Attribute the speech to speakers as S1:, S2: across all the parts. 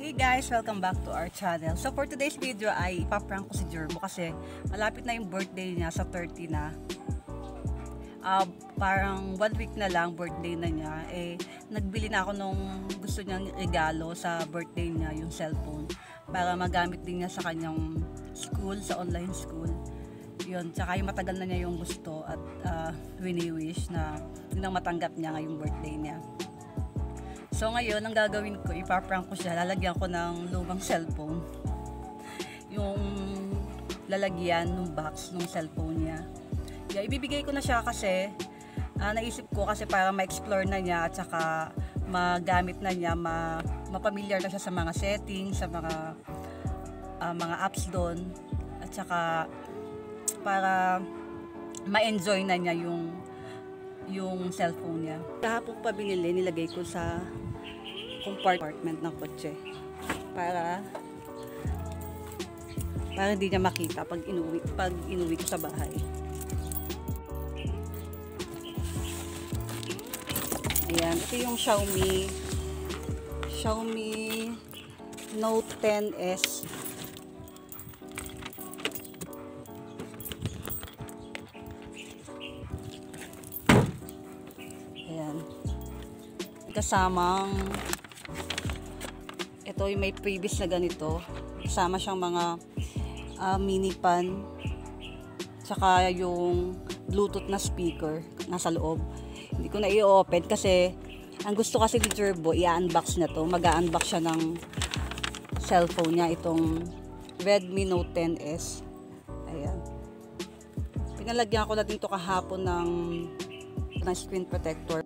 S1: Hey guys! Welcome back to our channel. So for today's video ay ipaprank ko si Girbaud kasi malapit na yung birthday niya sa 30 na. Parang 1 week na lang birthday na niya. Nagbili na ako nung gusto niyang regalo sa birthday niya, yung cellphone. Para magamit din niya sa kanyang school, sa online school. Yun, tsaka yung matagal na niya yung gusto at wini-wish na yun ang matanggap niya ngayong birthday niya. So ngayon, ang gagawin ko, ipaprank ko siya, lalagyan ko ng lumang cellphone. Yung lalagyan ng box ng cellphone niya. Ibibigay ko na siya kasi, naisip ko kasi para ma-explore na niya at saka magamit na niya, mapamilyar na siya sa mga settings, sa mga apps doon. At saka para ma-enjoy na niya yung cellphone niya. Kahapon pa binili, nilagay ko sa compartment ng kotse para hindi niya makita pag inuwi ko sa bahay. Ayan, ito yung Xiaomi Note 10s. Ayan, kasamang ito yung may freebies na ganito, kasama siyang mga mini pan, tsaka yung bluetooth na speaker nasa loob. Hindi ko na i-open kasi ang gusto kasi ni Girbaud, i-unbox na to, mag-unbox siya ng cellphone niya, itong Redmi Note 10s. Ayan, pinalagyan ko na dito kahapon ng screen protector.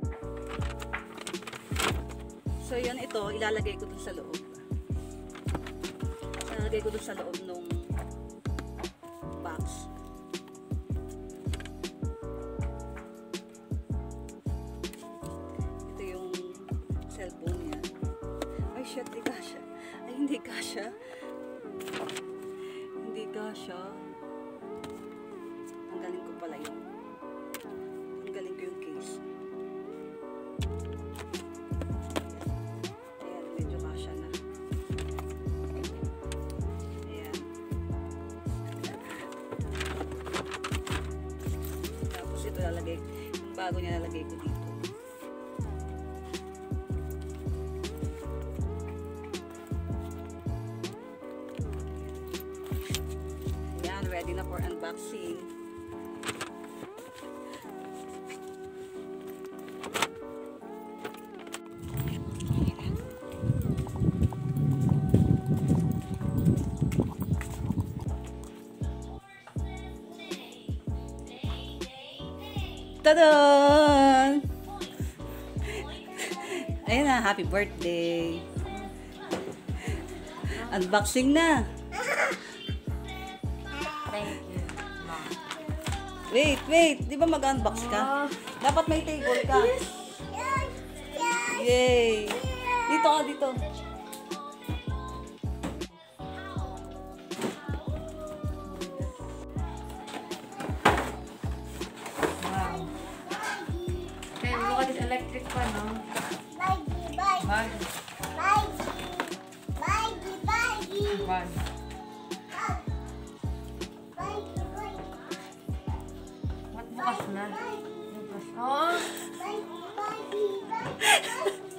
S1: So yan, ito ilalagay ko dun sa loob. Ilalagay ko dun sa loob nung box. Ito yung cellphone niya. Ay shit, hindi kasha. Ay hindi kasha. Hindi kasha. Tanggalin ko pala yung case. Ayan, medyo kasha na. Ayan. Tapos ito lalagay, yung bago niya lalagay ko dito. Ayan, ready na for unboxing. Tadaan! Ayan na, happy birthday! Unboxing na!
S2: Thank you, Mom.
S1: Wait! Di ba mag-unbox ka? Dapat may table ka. Yay! Dito ka, dito.
S2: Electric pa, no? Bag. Ba't bukas na? Bukas. Oh!